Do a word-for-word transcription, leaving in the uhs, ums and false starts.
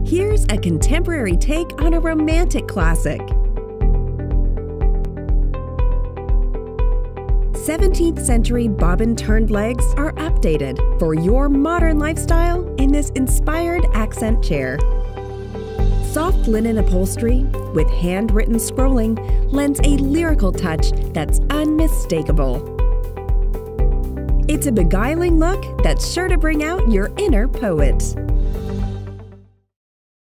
Here's a contemporary take on a romantic classic. seventeenth century bobbin-turned legs are updated for your modern lifestyle in this inspired accent chair. Soft linen upholstery with handwritten scrolling lends a lyrical touch that's unmistakable. It's a beguiling look that's sure to bring out your inner poet.